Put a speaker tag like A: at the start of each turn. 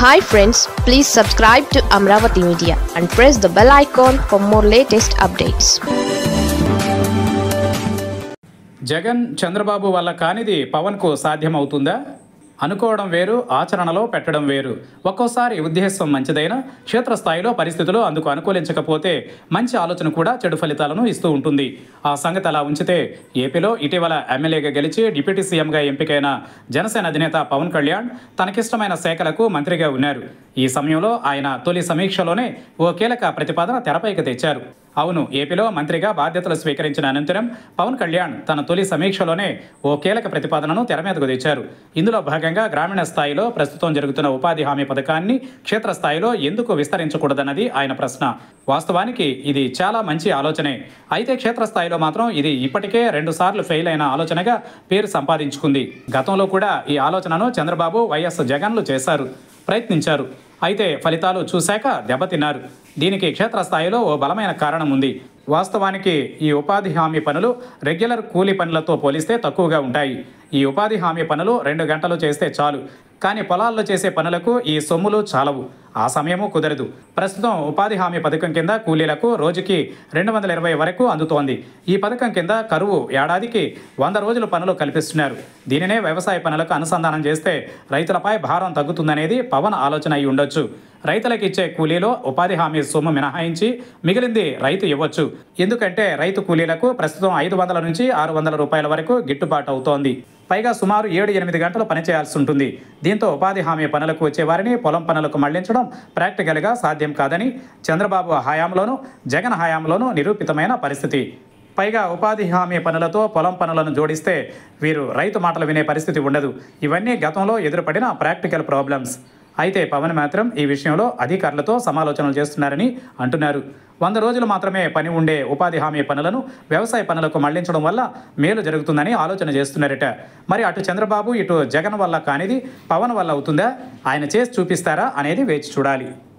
A: Hi friends, please subscribe to Amravati Media and press the bell icon for more latest updates.
B: Jagan Chandrababu వల్ల కానిది పవన్కు సాధ్యమవుతుందా? అనుకోవడం వేరు, ఆచరణలో పెట్టడం వేరు. ఒక్కోసారి ఉద్దేశం మంచిదైనా క్షేత్రస్థాయిలో పరిస్థితులు అందుకు అనుకూలించకపోతే మంచి ఆలోచన కూడా చెడు ఫలితాలను ఇస్తూ ఉంటుంది. ఆ సంగతి అలా ఉంచితే ఏపీలో ఇటీవల ఎమ్మెల్యేగా గెలిచి డిప్యూటీ సీఎంగా ఎంపికైన జనసేన అధినేత పవన్ కళ్యాణ్ తనకిష్టమైన శాఖలకు మంత్రిగా ఉన్నారు. ఈ సమయంలో ఆయన తొలి సమీక్షలోనే ఓ కీలక ప్రతిపాదన తెరపైకి తెచ్చారు. అవును, ఏపీలో మంత్రిగా బాధ్యతలు స్వీకరించిన అనంతరం పవన్ కళ్యాణ్ తన తొలి సమీక్షలోనే ఓ కీలక ప్రతిపాదనను తెర మీదకు తెచ్చారు. ఇందులో భాగంగా గ్రామీణ స్థాయిలో ప్రస్తుతం జరుగుతున్న ఉపాధి హామీ పథకాన్ని క్షేత్రస్థాయిలో ఎందుకు విస్తరించకూడదన్నది ఆయన ప్రశ్న. వాస్తవానికి ఇది చాలా మంచి ఆలోచనే. అయితే క్షేత్రస్థాయిలో మాత్రం ఇది ఇప్పటికే 2 సార్లు ఫెయిల్ అయిన ఆలోచనగా పేరు సంపాదించుకుంది. గతంలో కూడా ఈ ఆలోచనను చంద్రబాబు, వైఎస్ జగన్లు చేశారు, ప్రయత్నించారు. అయితే ఫలితాలు చూశాక దెబ్బతిన్నారు. దీనికి క్షేత్రస్థాయిలో ఓ బలమైన కారణం ఉంది. వాస్తవానికి ఈ ఉపాధి హామీ పనులు రెగ్యులర్ కూలీ పనులతో పోలిస్తే తక్కువగా ఉంటాయి. ఈ ఉపాధి హామీ పనులు 2 గంటలు చేస్తే చాలు. కానీ పొలాల్లో చేసే పనులకు ఈ సొమ్ములు చాలవు, ఆ సమయము కుదరదు. ప్రస్తుతం ఉపాధి హామీ పథకం కింద కూలీలకు రోజుకి 220 వరకు అందుతోంది. ఈ పథకం కింద కరువు ఏడాదికి 100 రోజులు పనులు కల్పిస్తున్నారు. దీనినే వ్యవసాయ పనులకు అనుసంధానం చేస్తే రైతులపై భారం తగ్గుతుందనేది పవన్ ఆలోచన అయి ఉండొచ్చు. రైతులకు ఇచ్చే కూలీలో ఉపాధి హామీ సొమ్ము మినహాయించి మిగిలింది రైతు ఇవ్వచ్చు. ఎందుకంటే రైతు కూలీలకు ప్రస్తుతం 500 నుంచి 600 రూపాయల వరకు గిట్టుబాటు అవుతోంది. పైగా సుమారు 7-8 గంటలు పనిచేయాల్సి ఉంటుంది. దీంతో ఉపాధి హామీ పనులకు వచ్చే వారిని పొలం పనులకు మళ్లించడం ప్రాక్టికల్గా సాధ్యం కాదని చంద్రబాబు హయాంలోనూ, జగన్ హయాంలోనూ నిరూపితమైన పరిస్థితి. పైగా ఉపాధి హామీ పనులతో పొలం పనులను జోడిస్తే వీరు రైతు మాటలు వినే పరిస్థితి ఉండదు. ఇవన్నీ గతంలో ఎదురుపడిన ప్రాక్టికల్ ప్రాబ్లమ్స్. అయితే పవన్ మాత్రం ఈ విషయంలో అధికారులతో సమాలోచనలు చేస్తున్నారని అంటున్నారు. 100 రోజులు మాత్రమే పని ఉండే ఉపాధి హామీ పనులను వ్యవసాయ పనులకు మళ్లించడం వల్ల మేలు జరుగుతుందని ఆలోచన చేస్తున్నారట. మరి అటు చంద్రబాబు, ఇటు జగన్ వల్ల కానిది పవన్ వల్ల అవుతుందా? ఆయన చేసి చూపిస్తారా అనేది వేచి చూడాలి.